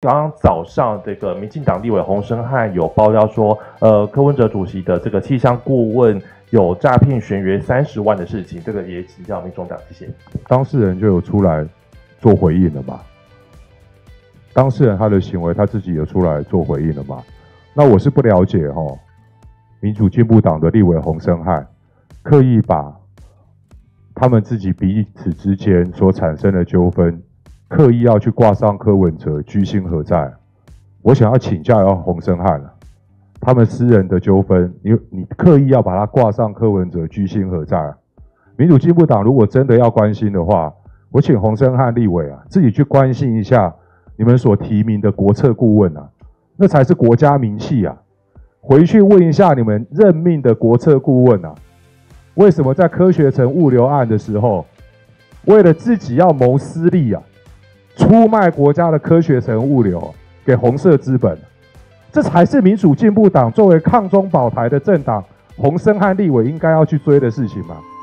刚刚早上这个民进党立委洪申翰有爆料说，柯文哲主席的这个气象顾问有诈骗悬约30万的事情，这个也请教民众党，谢谢。 当事人就有出来做回应了嘛？当事人他的行为他自己有出来做回应了嘛？那我是不了解民主进步党的立委洪申翰刻意把他们自己彼此之间所产生的纠纷，刻意要去挂上柯文哲，居心何在？我想要请教洪申翰了，他们私人的纠纷，你刻意要把它挂上柯文哲，居心何在？民主进步党如果真的要关心的话，我请洪申翰立委自己去关心一下你们所提名的国策顾问那才是国家名器回去问一下你们任命的国策顾问为什么在科学城物流案的时候，为了自己要谋私利出卖国家的科学城物流给红色资本？这才是民主进步党作为抗中保台的政党，洪申翰立委应该要去追的事情嘛。